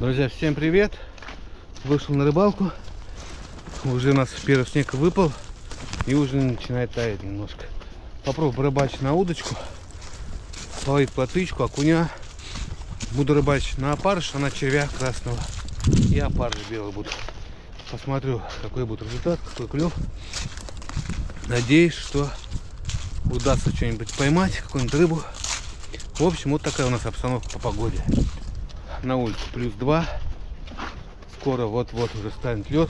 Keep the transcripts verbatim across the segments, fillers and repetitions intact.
Друзья, всем привет! Вышел на рыбалку. Уже у нас первый снег выпал. И уже начинает таять немножко. Попробую порыбачить на удочку. Ловить плотвичку, окуня. Буду рыбачить на опарыш, а на червя красного. И опарыш белый буду. Посмотрю, какой будет результат, какой клев. Надеюсь, что удастся что-нибудь поймать, какую-нибудь рыбу. В общем, вот такая у нас обстановка по погоде. На улице плюс два. Скоро вот-вот уже станет лед.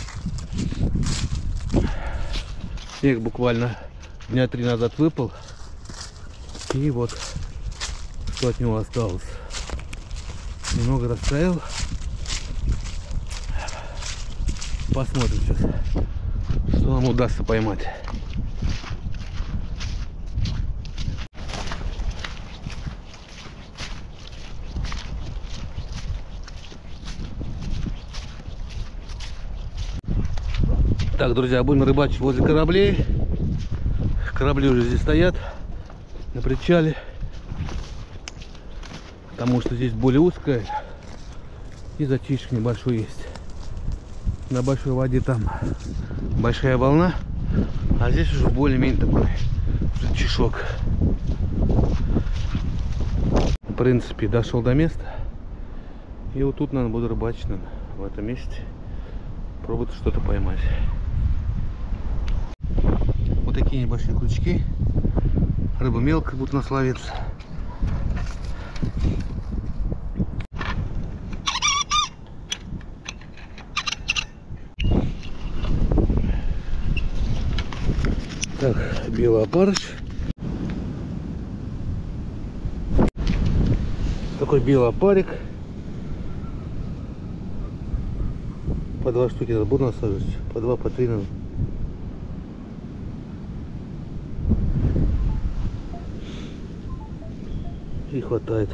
Снег буквально дня три назад выпал. И вот что от него осталось. Немного растаял. Посмотрим сейчас, что нам удастся поймать. Так, друзья, будем рыбачить возле кораблей. Корабли уже здесь стоят на причале, потому что здесь более узкая и затишье небольшой есть. На большой воде там большая волна, а здесь уже более-менее такой затишок. В принципе, дошел до места, и вот тут надо будет рыбачить, наверное, в этом месте, пробовать что-то поймать. Вот такие небольшие крючки. Рыба мелкая будет у нас ловиться. Так, белый опарыш. Такой белый опарик. По два штуки надо буду насаживать. По два, по три надо. И хватает.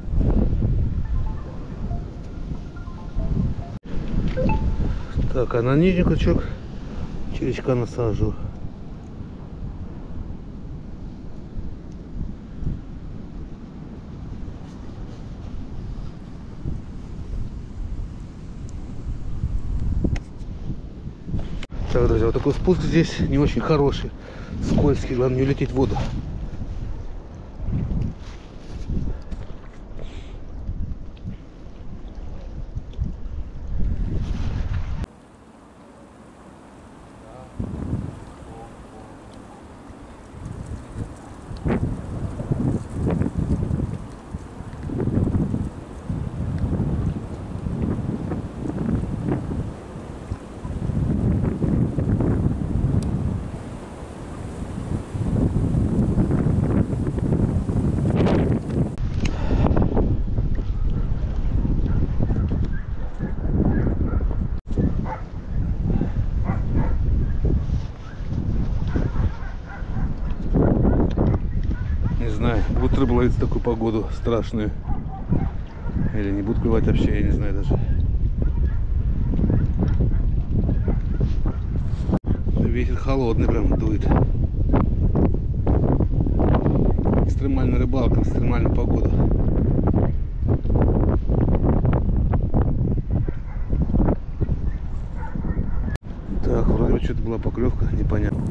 Так, а на нижний крючок червячка насаживаю. Так, друзья, вот такой спуск здесь не очень хороший, скользкий, главное не улететь в воду. Будет рыба ловить в такую погоду страшную. Или не будут клевать вообще, я не знаю даже. Ветер холодный прям дует. Экстремальная рыбалка, экстремальная погода. Так, вроде бы что-то была поклевка, непонятно.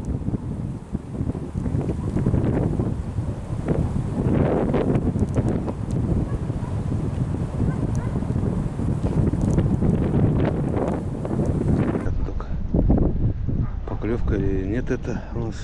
Поклевка или нет, это у нас.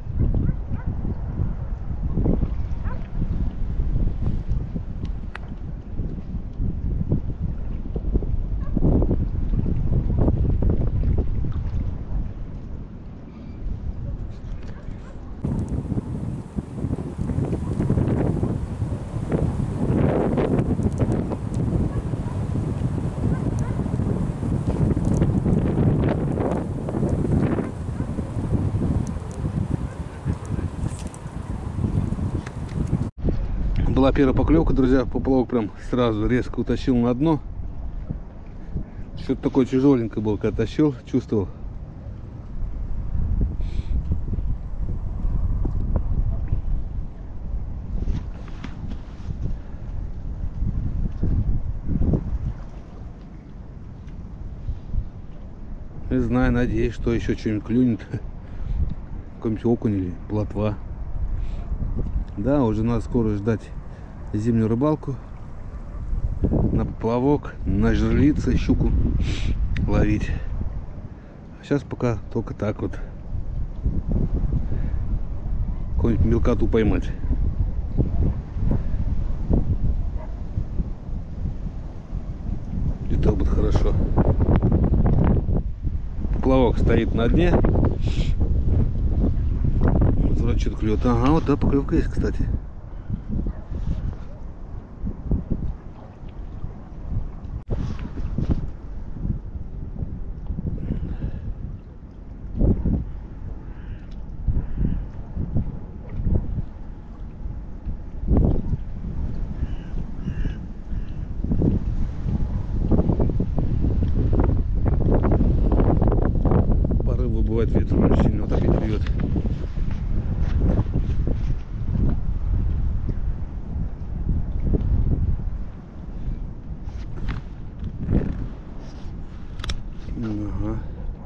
Была первая поклевка, друзья, поплавок прям сразу резко утащил на дно. Что-то такое тяжеленькое было, когда тащил, чувствовал. знаю, надеюсь, что еще что-нибудь клюнет. Какой-нибудь окунь или плотва. Да, уже надо скоро ждать зимнюю рыбалку. На поплавок, на жерлицы, щуку ловить. А сейчас пока только так вот. Какую-нибудь мелкоту поймать. И то будет хорошо. Поплавок стоит на дне. Вот вроде что-то клюет. Ага, вот да, поклевка есть, кстати. Бывает, ветер очень сильно, вот опять бьет. Ага.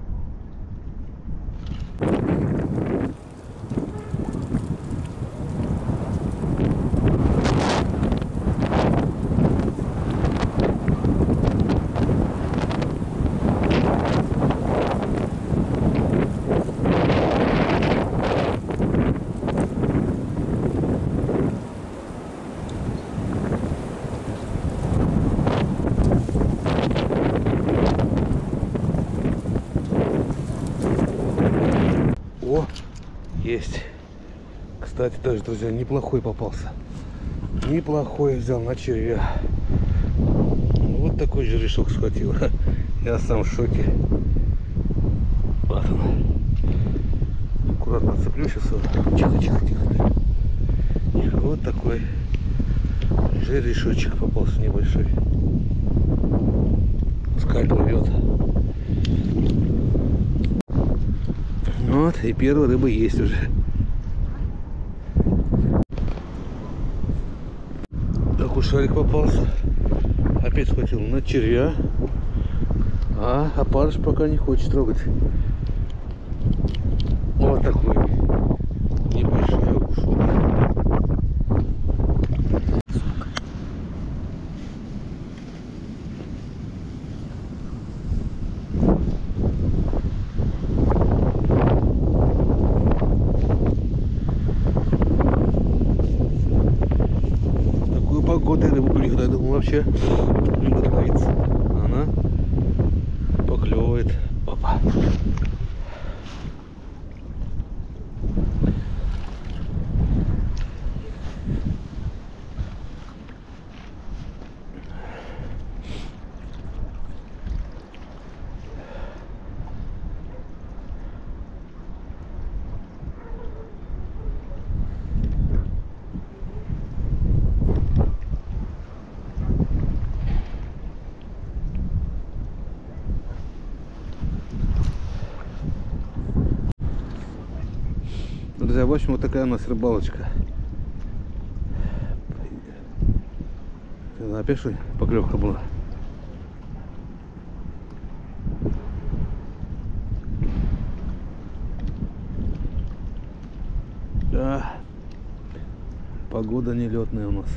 О, есть. Кстати, тоже, друзья, неплохой попался. Неплохой взял на червя. Вот такой жерешок схватил. Я сам в шоке. Вот он. Аккуратно отцеплю сейчас. Тихо, тихо, тихо. Тихо. Вот такой жерешочек попался небольшой. Пускай плывет. Вот, и первая рыба есть уже. Такой шарик попался. Опять схватил на червя. А опарыш пока не хочет трогать. Вот такой небольшой ушел. Погода рыбу клюет, я думаю, вообще не будет ловиться. Она поклевывает. Опа. Друзья, в общем, вот такая у нас рыбалочка. Опять что ли поклевка была? Да, погода нелетная у нас.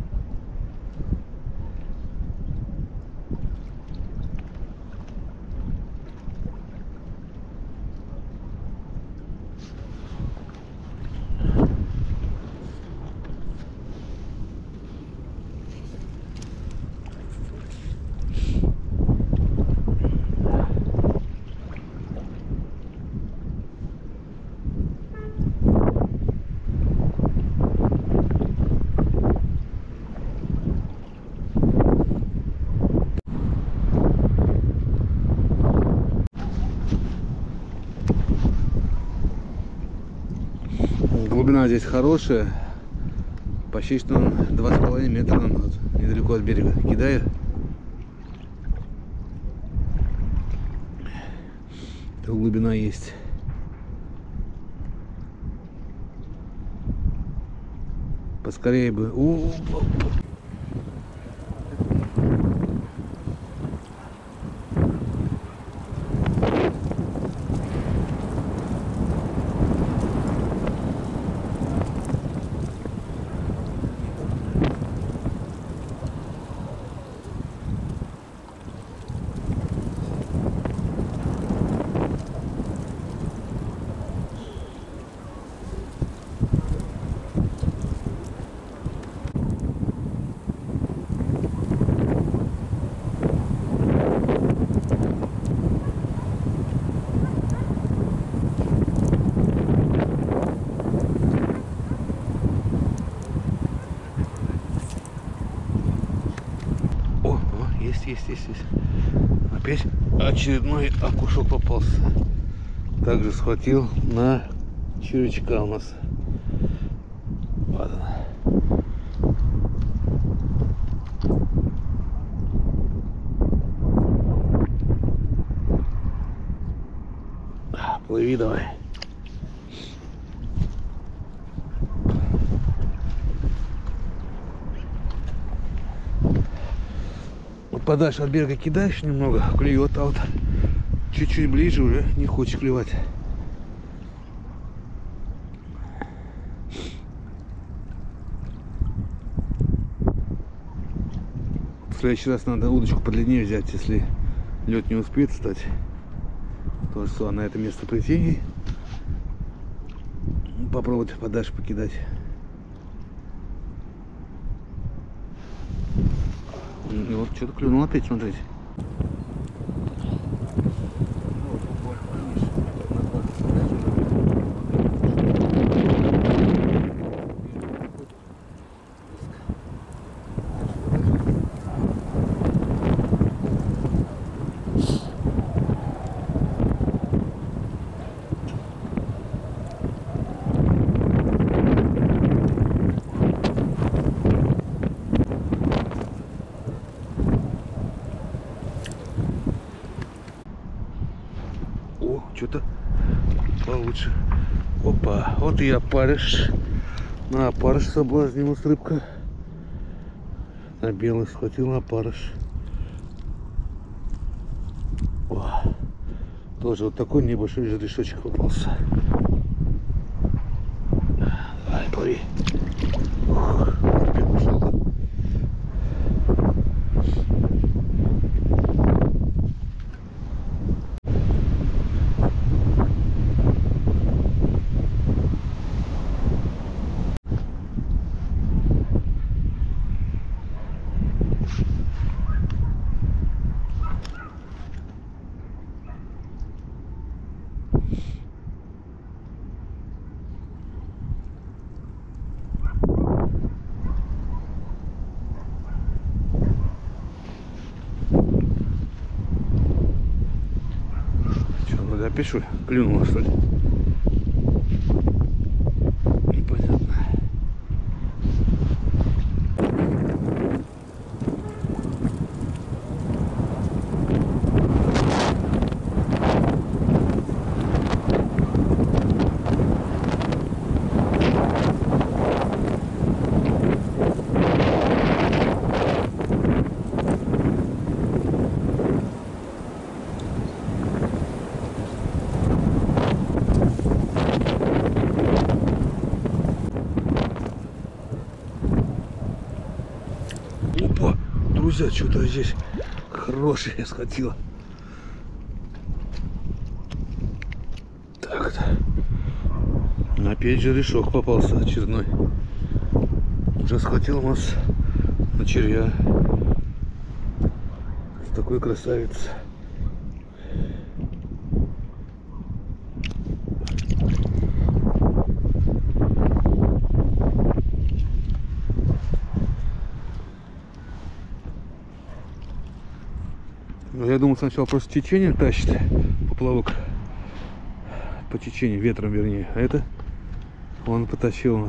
Глубина здесь хорошая, почти что два с половиной метра нам вот, недалеко от берега кидает. То глубина есть. Поскорее бы. У -у -у. есть, есть, есть. Опять очередной окушок попался. Также схватил на червячка у нас. Вот она. Плыви давай. Подальше от берега кидаешь немного, клюет, а вот чуть-чуть ближе уже не хочешь клевать. В следующий раз надо удочку подлиннее взять, если лед не успеет встать. То что на это место прийти и попробовать подальше покидать. И вот что-то клюнул опять, смотрите. Что-то получше. Опа, вот и опарыш. На опарыш соблазнилась рыбка. На белый схватил опарыш. О, тоже вот такой небольшой жерешочек попался. Давай, плыви. Ух, опять пошел, да? Опять что ли? Клюнула, что ли? Непонятно. Опа, друзья, что-то здесь хорошее схватило. Так, опять же жерешок попался очередной. Уже схватил у нас на червя. Такой красавец. Я думал, сначала просто течение тащит поплавок, по течению, ветром вернее, а это он потащил у нас.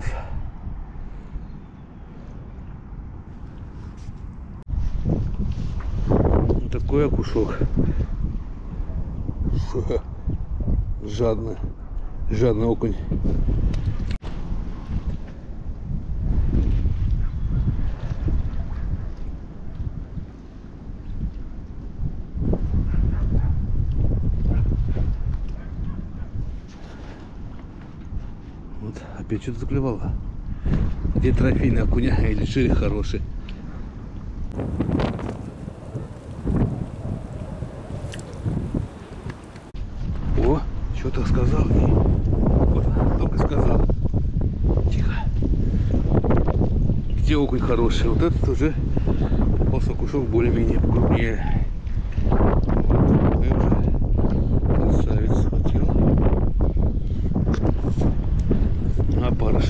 Вот такой окушок. Жадно, жадный окунь. Опять что-то заклевало. Где трофейный окуня или шире хороший. О, что-то сказал. Вот, только сказал. Тихо. Где окунь хороший? Вот этот уже попался кусок более-менее покрупнее. Вот, и уже красавец схватил. Опарыш.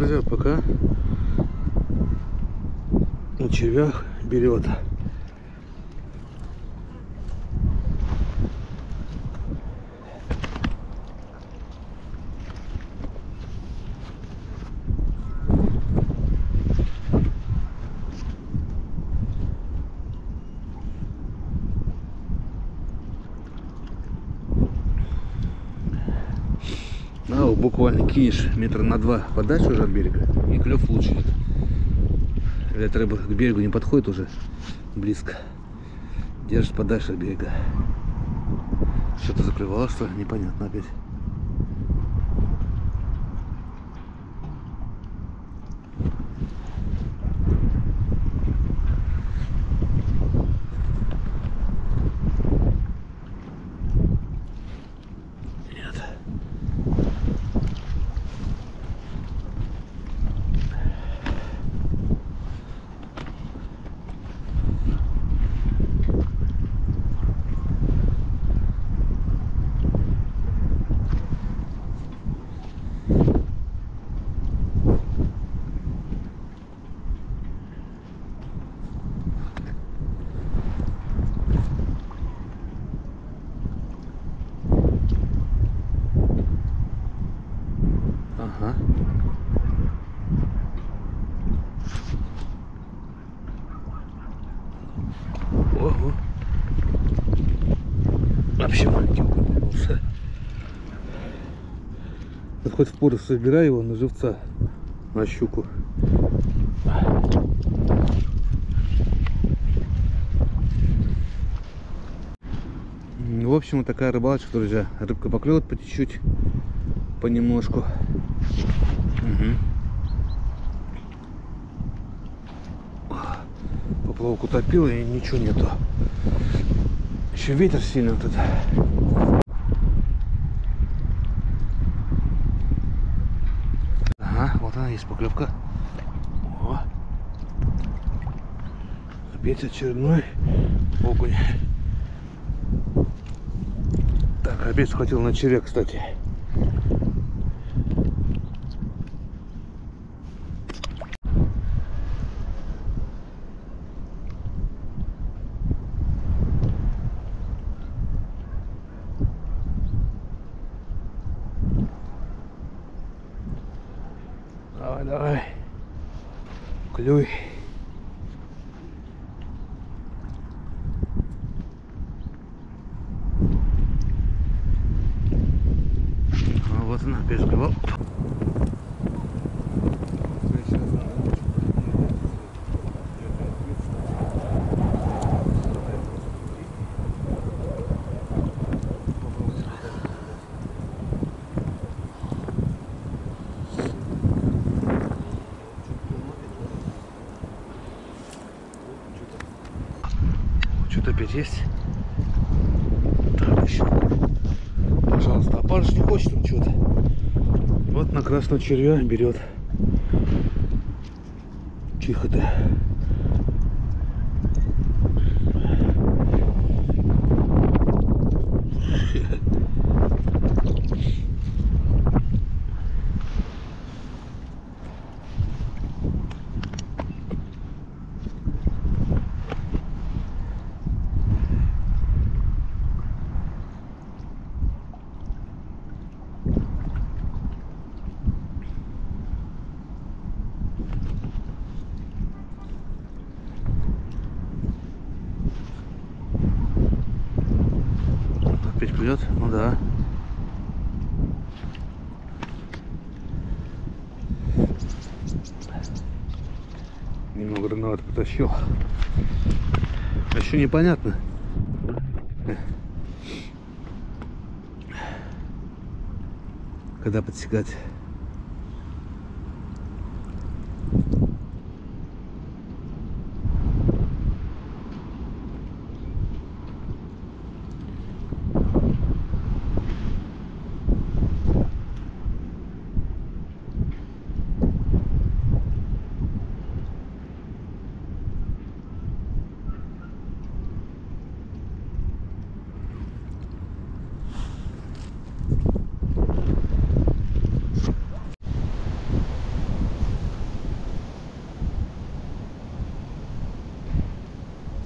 друзья, пока на червях берет. А, буквально кинешь метра на два подальше уже от берега, и клев лучше идет. Эта рыба к берегу не подходит уже близко, держит подальше от берега. Что-то заклевало, что ли? Непонятно опять. Ага. Ого. Вообще маленький попался. Вот хоть в пору собирай его на живца, на щуку. В общем, вот такая рыбалочка, друзья. Рыбка поклевывает по чуть-чуть, понемножку. Угу. Поплавок утопил и ничего нету. Еще ветер сильный вот это. Ага, вот она есть поклевка. О. Опять очередной окунь. Так, опять схватил на червяк, кстати. Давай, давай. Клюй. А вот она опять склевала. Что-то опять есть. Так, еще. Пожалуйста, а парыш не хочет он что-то. Вот на красного червя берет. Тихо-то. Опять клюет? Ну да. Немного рановато потащил. А еще непонятно. Когда подсекать.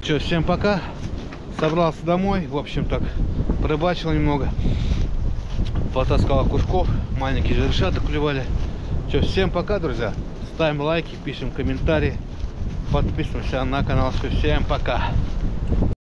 Че, всем пока. Собрался домой. В общем так, порыбачил немного. Потаскал окушков. Маленькие жерешата клевали. Че, всем пока, друзья. Ставим лайки, пишем комментарии. Подписываемся на канал. Всем пока.